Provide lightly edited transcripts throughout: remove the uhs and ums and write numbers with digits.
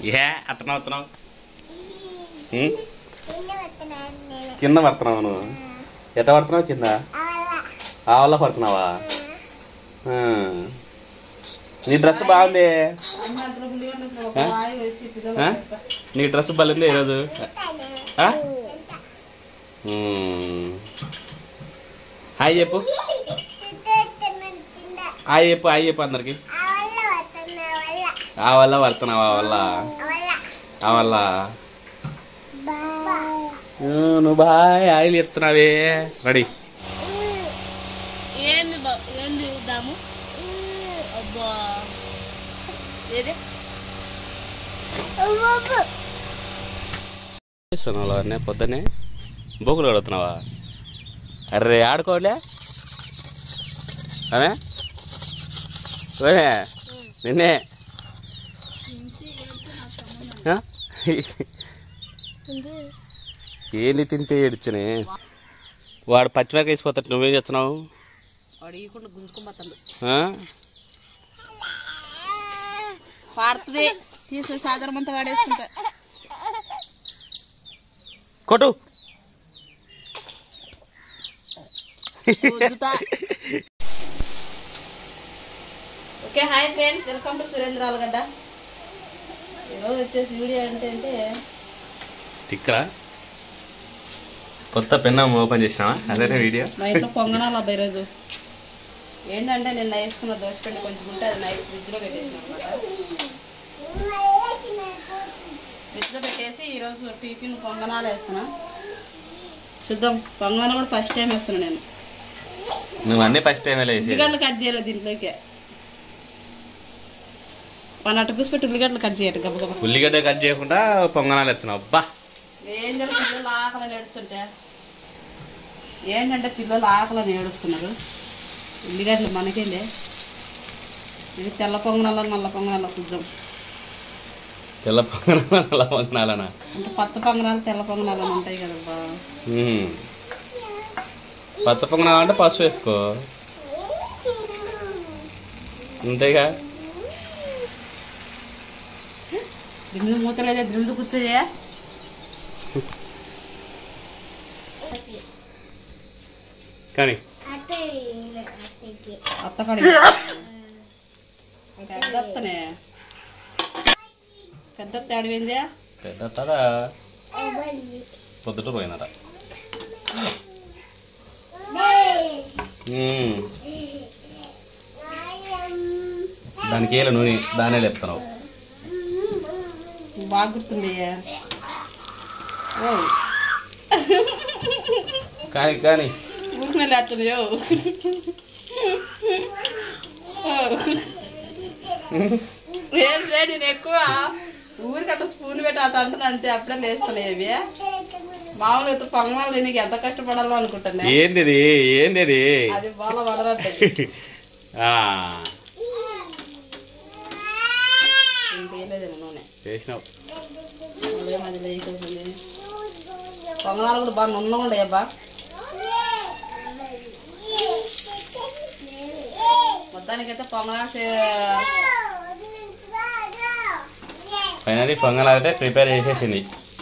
ఏ అతను అవుతున్నావు కింద పడుతున్నావు నువ్వు ఎట్ట పడుతున్నావు కింద ఆ వల్ల పడుతున్నావా నీ డ్రెస్ బాగుంది నీ డ్రెస్ బాగుంది ఈరోజు హాయ్ చెప్పు హాయ్ చెప్పు హాయ్ చెప్పు అందరికి ఆ వల్ల పడుతున్నావా ఆ వల్ల నువ్వు బాయ్ ఆయిల్ చెప్తున్నావే రెడీ పొద్దున్నే బోకులు అడుగుతున్నావా అర్రే ఆడుకోలే అనే నిన్నే ఏంది తింటే ఏడ్చనే వాడు పచ్చిమిరకాయ వేసిపోతాడు నువ్వేం చేస్తున్నావు సాధారణంతా వాడేసుకుంటా కొట్టు okay hi friends welcome to Surendra Alagadda. ఈరోజు వచ్చేసి వీడియో ఏంటంటే స్టిక్కరా కొత్త పెన్ ఓపెన్ చేసినావా అదే వీడియో. మా ఇంట్లో పొంగనాలు అబ్బాయి ఈరోజు ఏంటంటే నిన్న వేసుకున్న దోశపిండి కొంచెం ఉంటే అది నైట్ ఫ్రిడ్జ్లో పెట్టేసిన అనమాట. ఫ్రిడ్జ్లో పెట్టేసి ఈరోజు టిఫిన్ పొంగనాలు వేస్తున్నా. చూద్దాం పొంగనాలు కూడా ఫస్ట్ టైం వేస్తున్నా నేను. నువ్వు అన్నీ ఫస్ట్ టైం ఉల్లిగడ్డలు కట్ చేయలేదు దీంట్లోకి. మన అటు పెట్టి ఉల్లిగడ్డలు కట్ చేయరు గబగబ. ఉల్లిగడ్డ కట్ చేయకుండా పొంగనాలు వేస్తున్నావు. అబ్బా ఏం తెలుసు పిల్లలు ఆకలని ఏడుస్తుంటే ఏంటంటే పిల్లలు ఆకలని ఏడుస్తున్నారు. ఉల్లిగడ్డలు మనకేండే ఇది తెల్ల పొంగనాల నల్ల పొంగనాల చూద్దాం. తెల్ల పొంగనాల నల్ల పొంగనాలనా అంటే పచ్చ పొంగనాలు తెల్ల పొంగనాలు ఉంటాయి కదా. పచ్చ పొంగనాలు అంటే పసుపు వేసుకో అంతేగా. దిండు మూతలేదే దిండు కూర్చోయా. కానీ అత్తకడి పెద్దత్తనే పెద్దత్త అడిగిందే పెద్దత్తదా పొద్దుట పోయినట. దానికి ఏళ్ళ నూనె దానే లేపుతున్నావు. బాగా గుర్తుండయ్యా. కానీ కానీ ఊరికి వెళ్ళి వస్తుందయో ఏం లే నేను ఎక్కువ ఊరికట్ట స్పూన్ పెట్టి అట్ట అంటున్నా అంతే. అప్పుడే లేస్తున్నాయి అవి. మామూలుగా పొంగనాలు నీకు ఎంత కష్టపడాలో అనుకుంటున్నా. ఏంది ఏంది అది బాగా పడరంటే ఇంకేయలేదేమో నూనె చేసినావు. అది లేకపోతుంది. పొంగనాలు కూడా బాగా నున్నగా ఉండయబ్బా. మొత్తానికైతే పొంగనాలు ఫైనలీ పొంగనాలు అయితే ప్రిపేర్ చేసేసింది.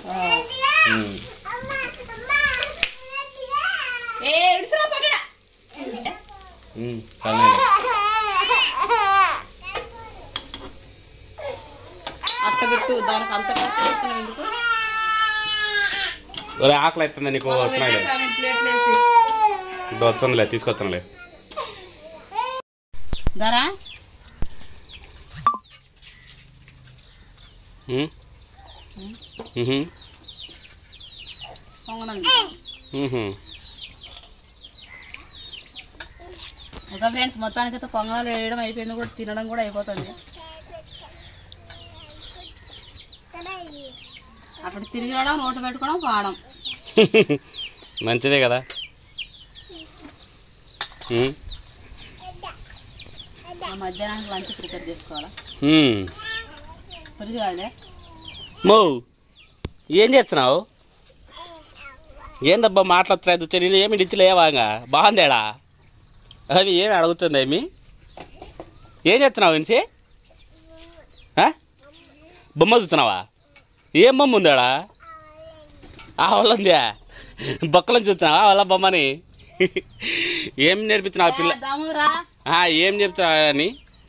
అట్టబెట్టు దానికి అంత కష్టం ఎందుకు. ఆకలి అవుతుంది నీకు వచ్చినాయి వచ్చనులే తీసుకొచ్చానులే. ధరా ఒక ఫ్రెండ్స్ మొత్తానికైతే పొంగనాలు వేయడం అయిపోయింది కూడా తినడం కూడా అయిపోతుంది. అక్కడ తిరిగి రావడం నోట పెట్టుకోవడం పాడడం మంచిదే కదా. మధ్యాహ్నానికి లంచ్ ప్రిపేర్ చేసుకోవాలా. పురుగు కాదే మో ఏం చేస్తున్నావు? ఏందబ్బా మాట్లాడుతున్నాయి చెల్లి ఏమి ఇచ్చలేవాగా బాగుందేడా అవి ఏమి అడుగుతుంది ఏమి ఏం చేస్తున్నావు ఇన్సి బొమ్మ చూస్తున్నావా? ఏం బొమ్మ ఉందాడా? వాళ్ళ ఉందా? బొక్కలను చూస్తున్నావా వాళ్ళ బొమ్మని? ఏం నేర్పిస్తున్నావు పిల్ల? ఏం చెప్తున్నావా అని?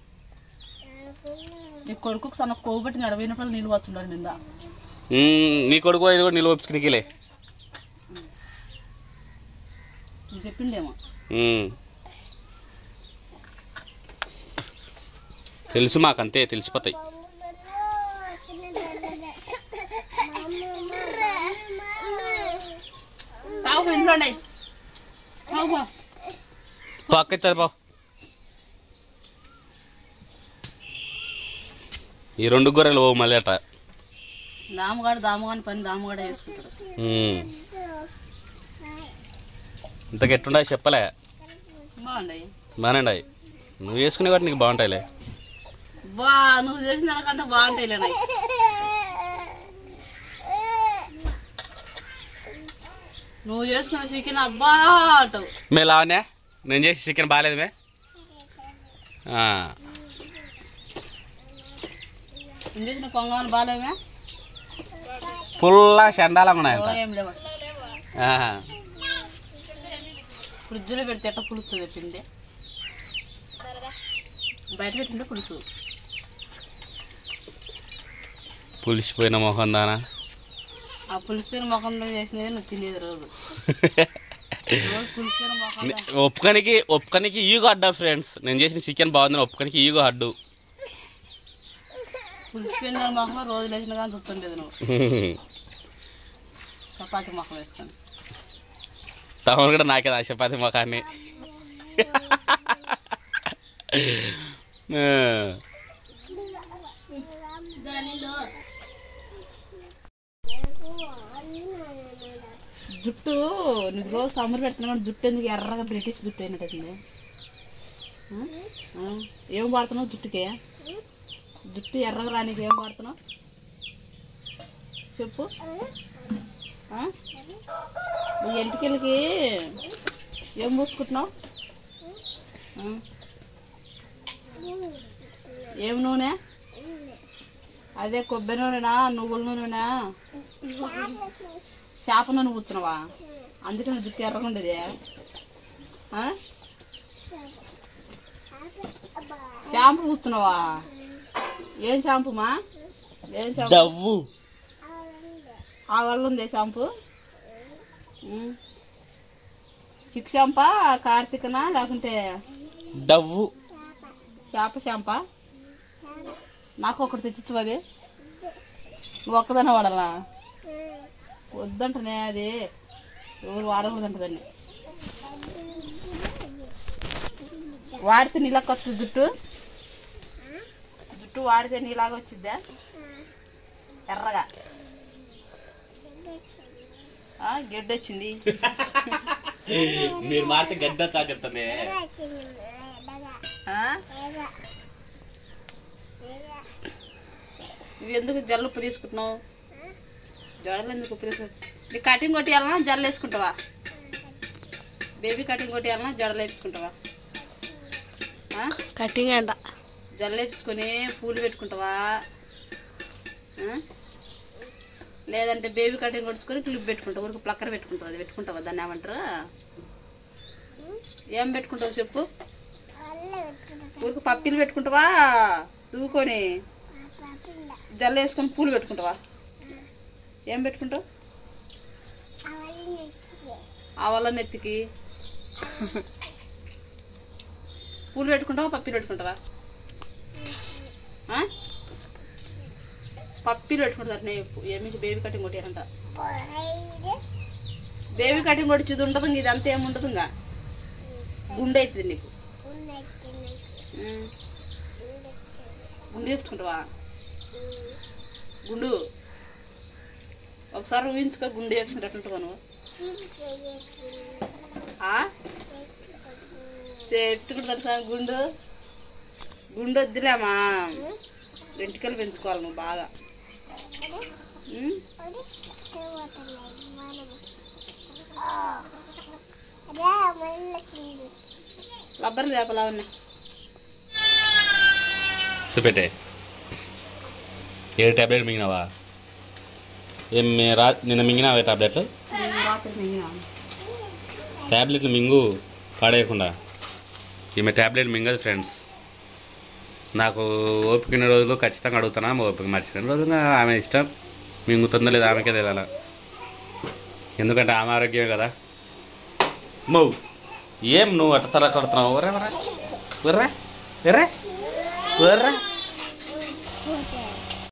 నీ కొడుకు సన్న కోబట్టి నడవైనప్పుడు నీళ్ళు వచ్చుండాలి నింద. నీ కొడుకు ఇది కూడా నిల్వ ఒప్పుకునికిలే చెప్పిండేమో. తెలుసు మాకంతే, తెలిసిపోతాయి. పక్క చదిపో. ఈ 2 గొర్రెలు ఓ మళ్ళీ అట దాముగాని పని దాముగాడ చేసుకుంటారు. ఇంత గట్టుండవు చెప్పలే. బాగుంటాయి, బాగానే. నువ్వు వేసుకునే వాటి నీకు బాగుంటాయిలే. నువ్వు చేసిన దానికంటే బాగుంటాయిలే. నువ్వు చేసుకున్న చికెన్ అబ్బా అంటావు. మే లావనే నేను చేసి చికెన్ బాగాలేదు మే. నేను చేసిన పొంగల్ బాగాలేమే. ఫుల్లా చండాలంగా ఉన్నాయి. ఏం లేవు. ఫ్రిడ్జ్లో పెడితే ఎట్లా పులుసు తెప్పింది, బయట పెట్టిండే పులుసు. పులిసిపోయిన మొహం దానా? ఆ పులిసిపోయిన మొఖంలో చేసినది నువ్వు తినేది రోజు. పులిసిపోయిన మొఖం ఒప్పుకనికి ఈగో అడ్డా ఫ్రెండ్స్. నేను చేసిన చికెన్ బాగుందని ఒప్పుకనికి ఈగో అడ్డు. పులిసిపోయిన మొఖంలో రోజు వేసిన కానీ చూస్తుండేది నువ్వు. చపాతి మొఖం వేసుకొని తమను కూడా నాకే ఆ చపాతి మొఖాన్ని. జుట్టు నీకు రోజు సమ్మర్ పెడుతున్నా జుట్టు ఎందుకు ఎర్రగా బ్రిటిష్ జుట్టు అయినట్టుంది? ఏం వాడుతున్నావు జుట్టుకే? జుట్టు ఎర్రగా రానికి ఏం వాడుతున్నావు చెప్పు. ఈ ఎంటికలకి ఏం పూసుకుంటున్నావు? ఏం నూనె? అదే కొబ్బరి నూనెనా, నువ్వుల నూనెనా, చేప నూనె పూస్తున్నావా? అందుకని జుట్టు ఎర్రగా ఉండేది. షాంపూ పూస్తున్నావా? ఏం షాంపూమా? ఏం షాంపూ? ఆ వల్ల ఉంది షాంపూ. చిక్ షాంపా, కార్తీకనా, లేకుంటే డవ్వు చేప షాంపా? నాకు ఒకటి తెచ్చిచ్చు. అది నువ్వు ఒక్కదాన్ని వాడాలా? వద్దంటనే, అది ఎవరు వాడకూడదంట దాన్ని. వాడితే నీలాగా వస్తుంది జుట్టు. జుట్టు వాడితే నీలాగా వచ్చిద్దా ఎర్రగా? గడ్డి వచ్చింది. మీరు మారితే గడ్డి వచ్చా చెప్తానే. నువ్వు ఎందుకు జల్లు ఉప్పు తీసుకుంటున్నావు? జడలు ఎందుకు ఉప్పు తీసుకుంటావు? నీ కటింగ్ కొట్టియాలన్నా జడలు వేసుకుంటావా? బేబీ కటింగ్ కొట్టియాలన్నా జడలు వేసుకుంటావా? కటింగ్ అంట జడలు వేసుకొని పూలు పెట్టుకుంటావా? లేదంటే బేబీ కటింగ్ కొట్టుకొని క్లిప్ పెట్టుకుంటావు, ఊరికి ప్లక్కర్ పెట్టుకుంటావు. అది పెట్టుకుంటావా? దాన్ని ఏమంటారు? ఏం పెట్టుకుంటావు చెప్పు. ఊరికి పప్పీలు పెట్టుకుంటావా? దూకొని జల్లు వేసుకొని పూలు పెట్టుకుంటావా? ఏం పెట్టుకుంటావు? ఆవల నెత్తికి పూలు పెట్టుకుంటావా? పప్పీలు పెట్టుకుంటావా? పప్పీలు పెట్టుకుంటారు. ఏమి బేబీ కటింగ్ కొట్టారంట. బేబీ కటింగ్ కొట్టింది ఉండదు. ఇదంతా ఏముండదు. ఇంకా గుండె అవుతుంది నీకు. గుండె చెప్పుకుంటావా? గుండు ఒకసారి ఊహించుకో. గుండె చెప్పుకుంటా నువ్వు చెప్పుకుంటా. గుండు గుండు వద్దులేమా, వెంట్రుకలు పెంచుకోవాలి నువ్వు బాగా. రబ్బర్లు చేపలా ఉన్నాయి చూపెట్టే. ఏడు ట్యాబ్లెట్ మింగినావా? ఏం నిన్న మింగినావా ట్యాబ్లెట్లు? రాత్రి మింగినా. ట్యాబ్లెట్లు మింగు పాడేయకుండా. ఈమె ట్యాబ్లెట్ మింగదు ఫ్రెండ్స్. నాకు ఓపిక రోజులు ఖచ్చితంగా అడుగుతున్నా, ఓపిక మర్చిపోయిన రోజుగా ఆమె ఇష్టం, మింగుతుందో లేదా ఆమెకే తెలియాల. ఎందుకంటే ఆమె ఆరోగ్యమే కదా. మౌ ఏం నువ్వు అట్ట తల కొడుతున్నావు? వర్రా వర్రా వర్రా వర్రా వర్రా